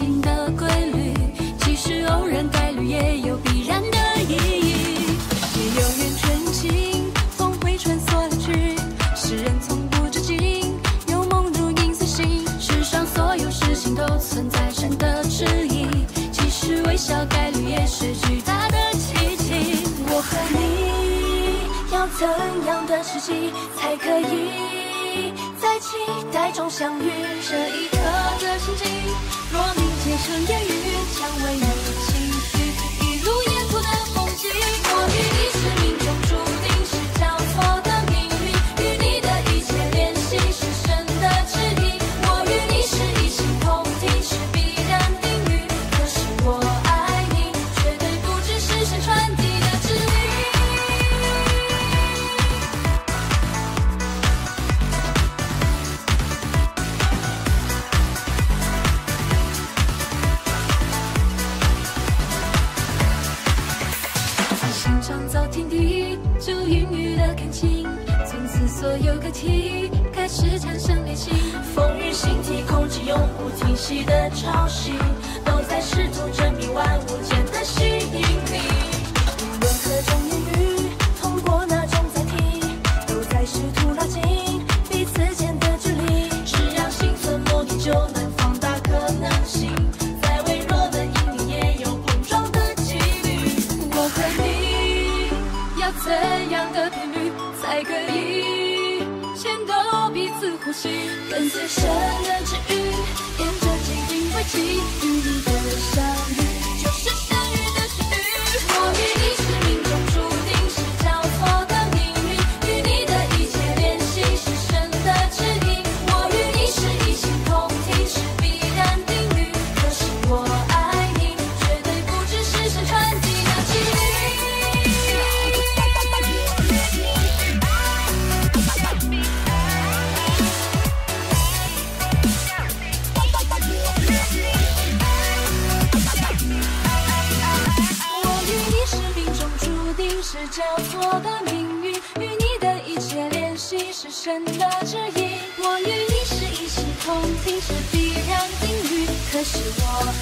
情的规律，其实偶然概率也有必然的意义。也有缘纯情，总会穿梭而去，世人从不知情，有梦如影随形。世上所有事情都存在神的旨意，其实微小概率也是巨大的奇迹。我和你要怎样的时机才可以在期待中相遇？这一刻的心境，若凝结成言语，将为你倾叙，一如沿途的风景。我与你是命中注定，是交错的命运，与你的一切联系是神的旨意。我与你是一心同体，是必然定律。可是我爱你，绝对不只是神传递的指令。创造天地，就孕育了感情，从此所有个体开始产生联系。 风雨星体，空气永不停息的潮汐，都在试图证明万物间的吸引力。无论何种言语，通过哪种载体，都在试图拉近彼此间的距离。只要心存默念，就能放大可能性，再微弱的引力也有碰撞的几率。 我和你要怎样的频率才可以牵动彼此呼吸？ 跟随神的指引，沿着既定轨迹，与你的相遇就是相遇的旋律。我与你是命中注定，是交错的命运，与你的一切联系是神的指引。我与你是一心同体，是必然定律。可是我爱你，绝对不只是神传递的指令。是交错的命运，与你的一切联系是神的旨意。我与你是一心同体，是必然定律。可是我